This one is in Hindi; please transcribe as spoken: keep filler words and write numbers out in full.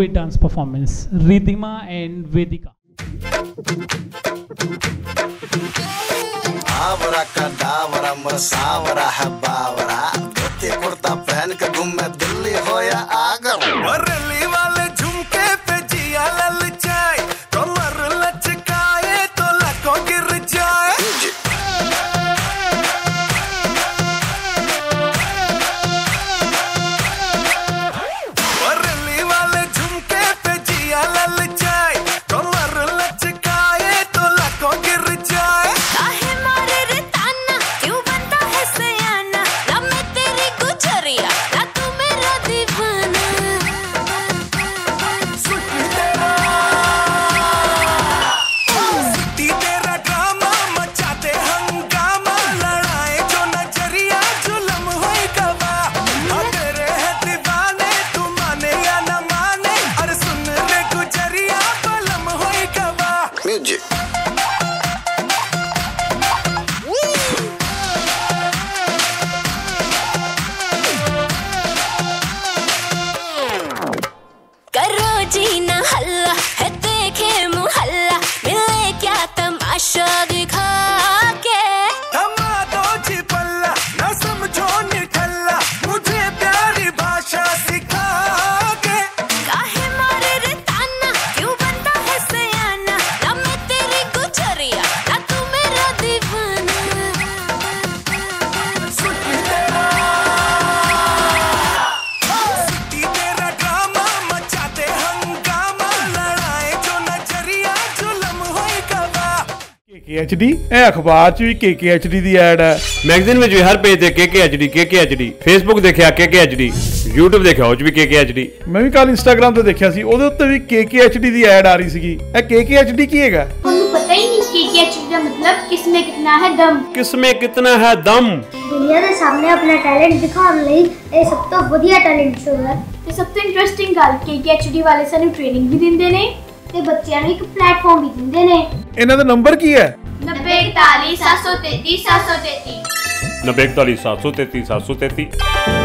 duet dance performance, Ridhima and Vedika. आवरा का दावरा मसावरा है बावरा, धोती कुर्ता पहन के घूमे दिल्ली हो या आगरा। रैली वाले झुमके पे जिया ललचाए, कमर लचकाए तो लाखों गिर जाए। रैली वाले झुमके पे जिया ललचाए, कमर लचकाए तो लाखों गिर जाए। के एच डी अखबार च भी के के एच डी दी ऐड है, मैगजीन में भी हर पेज ते के के एच डी के के एच डी, फेसबुक देखिया के के एच डी, यूट्यूब देखिया ਉਹ ਚ ਵੀ के के एच डी। मैं भी कल इंस्टाग्राम ਤੇ ਦੇਖਿਆ ਸੀ, ਉਹਦੇ ਉੱਤੇ ਵੀ के के एच डी ਦੀ ਐਡ ਆ ਰਹੀ ਸੀਗੀ। ਇਹ के के एच डी ਕੀ ਹੈਗਾ? ਤੁਹਾਨੂੰ ਪਤਾ ਹੀ ਨਹੀਂ के के एच डी ਦਾ ਮਤਲਬ ਕਿਸਮੇ ਕਿਤਨਾ ਹੈ ਦਮ। किसमें कितना है दम। ਦੁਨੀਆ ਦੇ ਸਾਹਮਣੇ ਆਪਣਾ ਟੈਲੈਂਟ ਦਿਖਾਉਣ ਲਈ ਇਹ ਸਭ ਤੋਂ ਵਧੀਆ ਟੈਲੈਂਟ ਸ਼ੋ ਹੈ। ਤੇ ਸਭ ਤੋਂ ਇੰਟਰਸਟਿੰਗ ਗੱਲ के के एच डी ਵਾਲੇ ਸਾਨੂੰ ਟ੍ਰੇਨਿੰਗ ਵੀ ਦਿੰਦੇ ਨੇ ਤੇ ਬੱਚਿਆਂ ਨੂੰ ਇੱਕ ਪਲੇਟਫਾਰਮ ਵੀ ਦਿੰਦੇ ਨੇ। ਇਹਨਾਂ ਦਾ ਨੰਬਰ ਕੀ ਹੈ? नब्बे इकतालीस सात सौ तैतीस सात सौ तैतीस नब्बे इकतालीस सात सौ तैतीस सात सौ तैतीस।